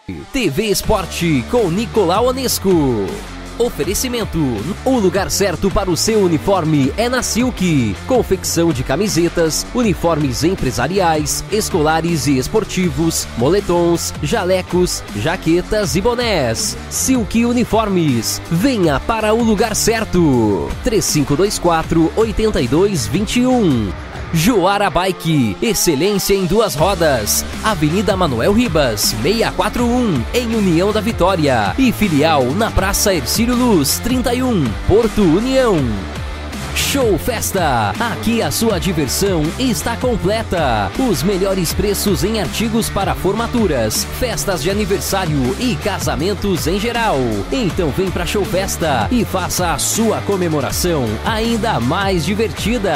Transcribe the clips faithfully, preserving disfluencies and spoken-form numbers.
T V Esporte com Nicolau Onesco. Oferecimento: o lugar certo para o seu uniforme é na Silk. Confecção de camisetas, uniformes empresariais, escolares e esportivos, moletons, jalecos, jaquetas e bonés. Silk Uniformes. Venha para o lugar certo. três cinco dois quatro, oito dois dois um. Joara Bike, excelência em duas rodas. Avenida Manuel Ribas, seiscentos e quarenta e um, em União da Vitória. E filial na Praça Hercílio Luz, trinta e um, Porto União. Show Festa, aqui a sua diversão está completa. Os melhores preços em artigos para formaturas, festas de aniversário e casamentos em geral. Então vem pra Show Festa e faça a sua comemoração ainda mais divertida.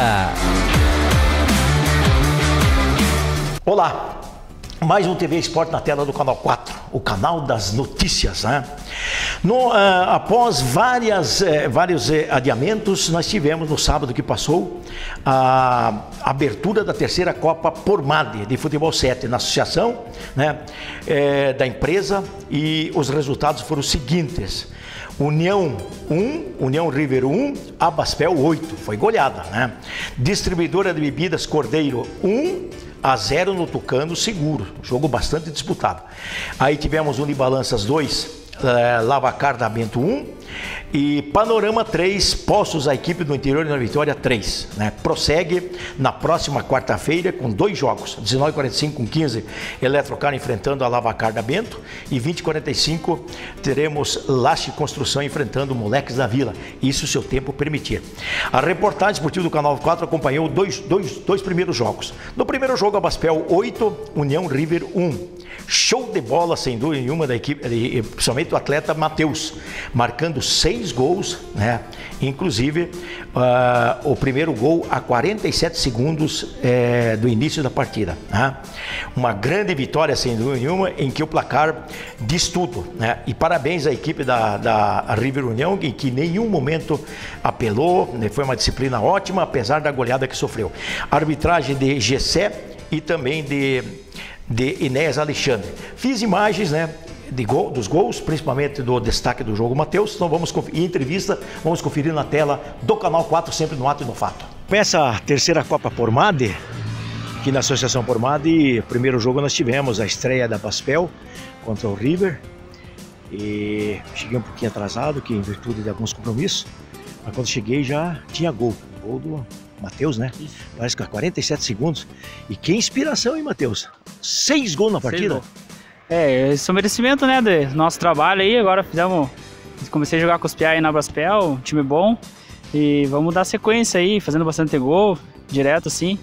Olá, mais um T V Esporte na tela do Canal quatro, o canal das notícias, né? No, uh, após várias, uh, vários uh, adiamentos, nós tivemos no sábado que passou a abertura da terceira Copa Pormade de Futebol sete na associação, né, uh, da empresa, e os resultados foram os seguintes: União um, União River um, Abaspel oito, foi goleada, né? Distribuidora de Bebidas Cordeiro um a zero no Tucano Seguro, jogo bastante disputado. Aí tivemos Unibalanças dois, uh, Lavacar da Bento um e Panorama três, Poços, a equipe do interior da Vitória três, né? Prossegue na próxima quarta-feira com dois jogos, dezenove e quarenta e cinco com quinze, Eletrocar enfrentando a Lavacar da Bento, e vinte e quarenta e cinco teremos Lache Construção enfrentando Moleques da Vila, isso se o tempo permitir. A reportagem esportiva do Canal quatro acompanhou dois, dois, dois primeiros jogos. No primeiro jogo, Abaspel oito, União River um. Show de bola, sem dúvida nenhuma, da equipe, principalmente o atleta Matheus, marcando seis gols, né? Inclusive uh, o primeiro gol a quarenta e sete segundos eh, do início da partida, né? Uma grande vitória, sem dúvida nenhuma, em que o placar diz tudo, né? E parabéns à equipe da, da River União, em que em nenhum momento apelou, né? Foi uma disciplina ótima, apesar da goleada que sofreu. Arbitragem de Gessé e também de de Inés Alexandre. Fiz imagens, né, de gol, dos gols, principalmente do destaque do jogo Matheus. Então vamos conferir, em entrevista, vamos conferir na tela do Canal quatro, sempre no ato e no fato. Com essa terceira Copa Pormade, aqui na Associação Pormade, o primeiro jogo nós tivemos a estreia da Abaspel contra o River. E cheguei um pouquinho atrasado, que em virtude de alguns compromissos, mas quando cheguei já tinha gol, gol do Matheus, né? Isso. Parece que a quarenta e sete segundos. E que inspiração, hein, Matheus? Seis gols na partida. Gols. É, isso é um merecimento, né, do nosso trabalho aí. Agora fizemos, comecei a jogar com os Piá aí na Abaspel, um time bom. E vamos dar sequência aí, fazendo bastante gol, direto assim.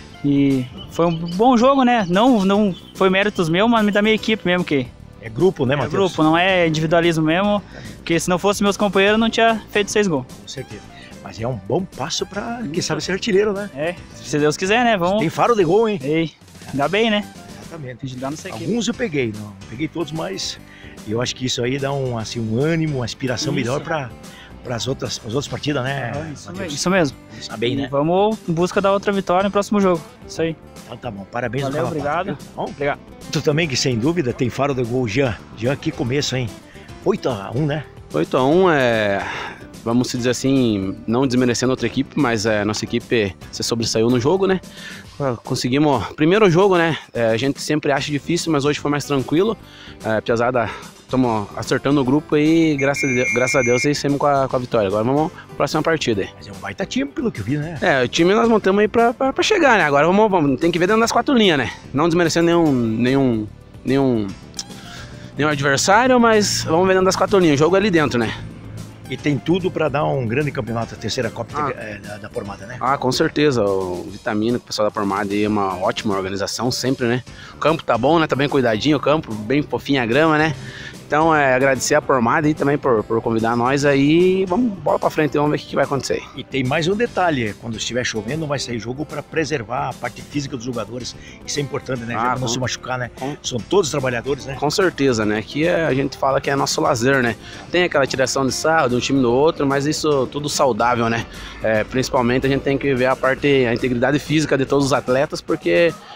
E foi um bom jogo, né? Não, não foi méritos meus, mas da minha equipe mesmo que... É grupo, né, Matheus? É grupo, não é individualismo mesmo. Porque se não fosse meus companheiros, não tinha feito seis gols. Com certeza. Mas é um bom passo para quem sabe ser artilheiro, né? É, se Deus quiser, né? Vamos... Tem faro de gol, hein? Ei, ainda bem, né? Exatamente. Ajudar nossa equipe. Alguns eu peguei, não peguei todos, mas eu acho que isso aí dá um, assim, um ânimo, uma inspiração isso. melhor para as outras, as outras partidas, né? Ah, isso, mesmo. isso mesmo. Está bem, né? Vamos em busca da outra vitória no próximo jogo. Isso aí. Então tá bom, parabéns. Valeu, obrigado. Bom, obrigado. Tu também, que sem dúvida tem faro de gol, Jean. Jean, que começo, hein? oito a um, né? oito a um é... Vamos dizer assim, não desmerecendo outra equipe, mas a nossa equipe se sobressaiu no jogo, né? Conseguimos, primeiro jogo, né? A gente sempre acha difícil, mas hoje foi mais tranquilo. Apesar da, estamos acertando o grupo e graças a Deus, graças a Deus aí saímos com a, com a vitória. Agora vamos para a próxima partida. Mas é um baita time, pelo que eu vi, né? É, o time nós montamos aí para chegar, né? Agora vamos, vamos, tem que ver dentro das quatro linhas, né? Não desmerecendo nenhum, nenhum, nenhum, nenhum adversário, mas vamos ver dentro das quatro linhas. O jogo é ali dentro, né? E tem tudo para dar um grande campeonato, a terceira Copa ah. é, da, da Pormada, né? Ah, com certeza. O Vitamina, o pessoal da Pormada aí é uma ótima organização sempre, né? O campo tá bom, né? Tá bem cuidadinho o campo, bem fofinha a grama, né? Então, é agradecer a Pormada aí também por, por convidar nós aí. Vamos, bola pra frente, vamos ver o que, que vai acontecer. E tem mais um detalhe, quando estiver chovendo vai sair jogo para preservar a parte física dos jogadores. Isso é importante, né? Ah, Já pra não se machucar, né? Com... São todos trabalhadores, né? Com certeza, né? Aqui é, a gente fala que é nosso lazer, né? Tem aquela tiração de sarro de um time do outro, mas isso tudo saudável, né? É, principalmente a gente tem que ver a parte, a integridade física de todos os atletas, porque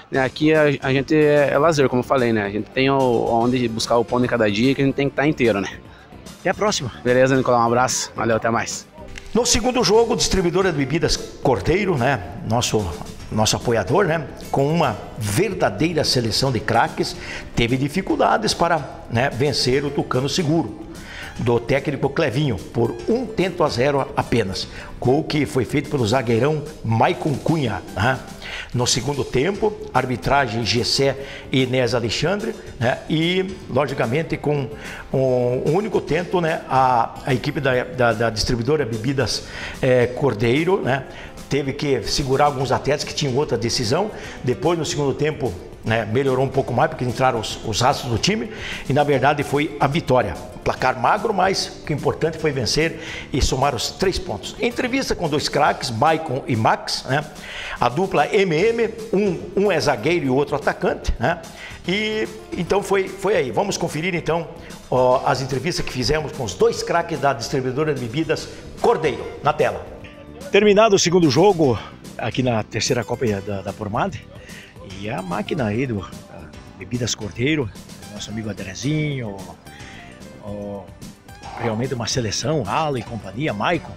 Aqui a, a gente é, é lazer, como eu falei, né? A gente tem o, onde buscar o pão de cada dia, que a gente tem que estar inteiro, né? Até a próxima. Beleza, Nicolau, um abraço. Valeu, até mais. No segundo jogo, distribuidora de bebidas Cordeiro, né? Nosso, nosso apoiador, né? Com uma verdadeira seleção de craques, teve dificuldades para, né, vencer o Tucano Seguro, do técnico Clevinho, por um tento a zero apenas. Gol que foi feito pelo zagueirão Maicon Cunha, né? No segundo tempo, arbitragem Gessé e Inés Alexandre, né? E, logicamente, com um, um único tento, né? a, a equipe da, da, da distribuidora Bebidas é, Cordeiro, né? Teve que segurar alguns atletas que tinham outra decisão. Depois, no segundo tempo, né, melhorou um pouco mais, porque entraram os, os astros do time, e na verdade foi a vitória. Placar magro, mas o que é importante foi vencer e somar os três pontos. Entrevista com dois craques, Maicon e Max, né? A dupla M M, um, um é zagueiro e o outro atacante, né? E então foi, foi aí. Vamos conferir então ó, as entrevistas que fizemos com os dois craques da distribuidora de bebidas Cordeiro, na tela. Terminado o segundo jogo aqui na terceira Copa da, da Pormade, e a máquina aí do Bebidas Cordeiro, nosso amigo Andrezinho, ó, realmente uma seleção, Ala e companhia, Maicon.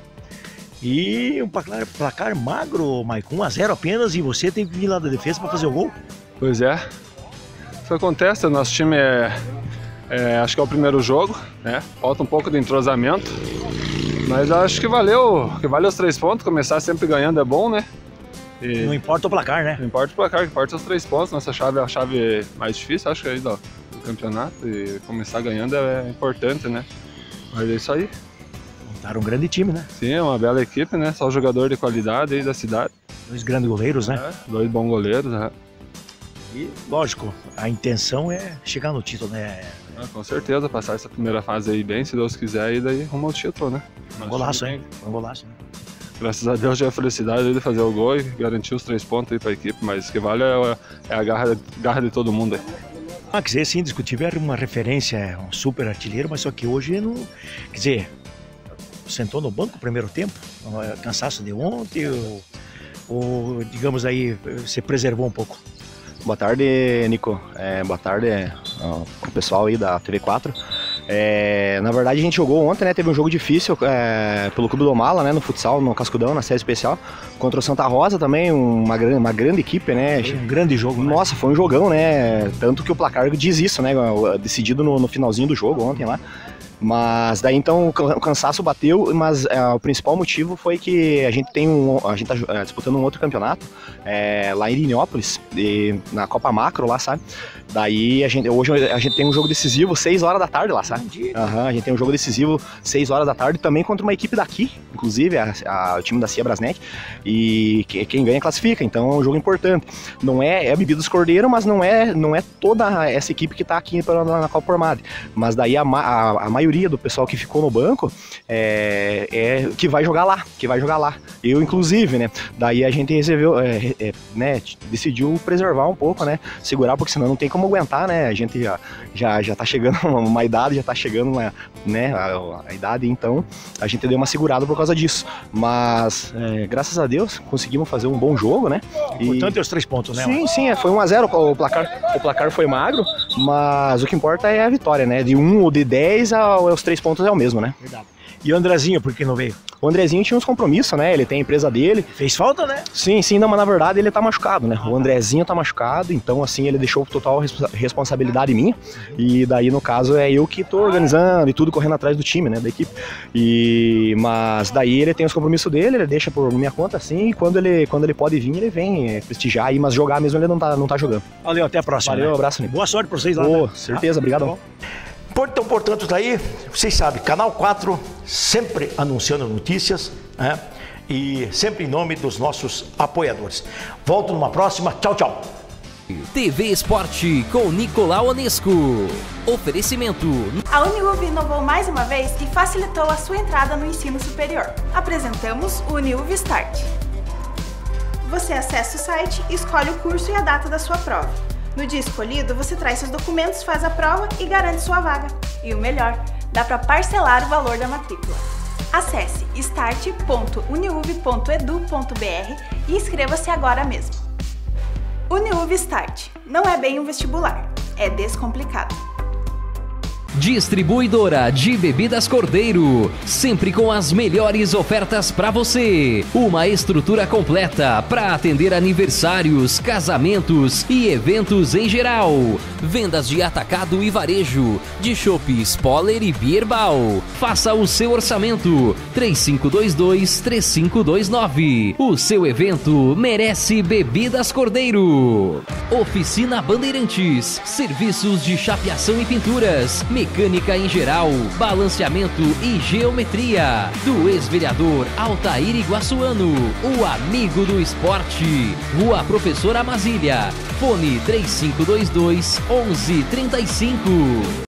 E um placar, placar magro, Maicon, um a zero apenas, e você tem que vir lá da defesa para fazer o gol. Pois é, isso acontece, nosso time é, é, acho que é o primeiro jogo, né? Falta um pouco de entrosamento, mas acho que valeu, que valeu os três pontos, começar sempre ganhando é bom, né? E não importa o placar, né? Não importa o placar, que importa os três pontos. Nossa chave é a chave mais difícil, acho que aí do, do campeonato. E começar ganhando é importante, né? Mas é isso aí. Montaram um grande time, né? Sim, é uma bela equipe, né? Só jogador de qualidade aí da cidade. Dois grandes goleiros, né? É, dois bons goleiros, né? E, lógico, a intenção é chegar no título, né? É, com certeza, passar essa primeira fase aí bem, se Deus quiser, e daí rumo ao título, né? Um golaço, hein? Um golaço, né? Graças a Deus já a felicidade de fazer o gol e garantir os três pontos aí para a equipe, mas o que vale é, é a garra, garra de todo mundo aí. Ah, quer dizer, sim, indiscutível, era uma referência, um super artilheiro, mas só que hoje não. Quer dizer, sentou no banco o primeiro tempo, cansaço de ontem, ou, ou digamos aí, se preservou um pouco. Boa tarde, Nico. É, boa tarde ó, o pessoal aí da T V quatro. É, na verdade a gente jogou ontem, né? Teve um jogo difícil é, pelo Clube do Mala, né? No futsal, no Cascudão, na série especial. Contra o Santa Rosa também, uma, uma grande equipe, né? Foi um grande jogo, né? Nossa, foi um jogão, né? Tanto que o placar diz isso, né? Decidido no, no finalzinho do jogo ontem lá. Mas daí então o cansaço bateu, mas é, o principal motivo foi que a gente tem um, a gente tá é, disputando um outro campeonato é, lá em Irinópolis, de, na Copa Macro lá, sabe? Daí a gente, hoje a gente tem um jogo decisivo seis horas da tarde lá, sabe? Uhum, a gente tem um jogo decisivo seis horas da tarde também contra uma equipe daqui, inclusive a, a, o time da Cia Brasnet, e que, quem ganha classifica, então é um jogo importante. Não é, é Bebidas Cordeiro, mas não é, não é toda essa equipe que tá aqui na, na Copa Pormade, mas daí a, a, a maioria do pessoal que ficou no banco é, é que vai jogar lá, que vai jogar lá. Eu, inclusive, né? Daí a gente resolveu, é, é, né? Decidiu preservar um pouco, né? Segurar, porque senão não tem como aguentar, né? A gente já, já, já tá chegando uma idade, já tá chegando uma, né? A, a idade, então a gente deu uma segurada por causa disso. Mas, é, graças a Deus, conseguimos fazer um bom jogo, né? O importante é os três pontos, né? Sim, sim, foi um a zero, o placar, o placar foi magro, mas o que importa é a vitória, né? De um ou de dez aos três pontos é o mesmo, né? Verdade. E o Andrezinho, por que não veio? O Andrezinho tinha uns compromissos, né? Ele tem a empresa dele. Fez falta, né? Sim, sim, não, mas na verdade ele tá machucado, né? O Andrezinho tá machucado, então assim, ele deixou total responsabilidade minha. E daí, no caso, é eu que tô organizando e tudo, correndo atrás do time, né? Da equipe. E... Mas daí ele tem os compromissos dele, ele deixa por minha conta, assim, e quando ele, quando ele pode vir, ele vem prestigiar aí, mas jogar mesmo ele não tá, não tá jogando. Valeu, até a próxima. Valeu, né? abraço, Nico. Boa sorte pra vocês lá. Pô, né? certeza, ah, obrigado. Então, portanto, daí, vocês sabem, Canal quatro sempre anunciando notícias, né? E sempre em nome dos nossos apoiadores. Volto numa próxima. Tchau, tchau. T V Esporte com Nicolau Onesco. Oferecimento. A Uniuv inovou mais uma vez e facilitou a sua entrada no ensino superior. Apresentamos o Uniuv Start. Você acessa o site, escolhe o curso e a data da sua prova. No dia escolhido, você traz seus documentos, faz a prova e garante sua vaga. E o melhor, dá para parcelar o valor da matrícula. Acesse start ponto uniuv ponto edu ponto br e inscreva-se agora mesmo. UniUV-Start. Não é bem um vestibular, é descomplicado. Distribuidora de Bebidas Cordeiro, sempre com as melhores ofertas para você. Uma estrutura completa para atender aniversários, casamentos e eventos em geral. Vendas de atacado e varejo, de chopes, Poller e Bierbal. Faça o seu orçamento, três cinco dois dois, três cinco dois nove. O seu evento merece Bebidas Cordeiro. Oficina Bandeirantes, serviços de chapeação e pinturas, mecânica em geral, balanceamento e geometria. Do ex-vereador Altair Iguaçuano, o amigo do esporte. Rua Professor Amazília, fone três cinco dois dois, onze trinta e cinco.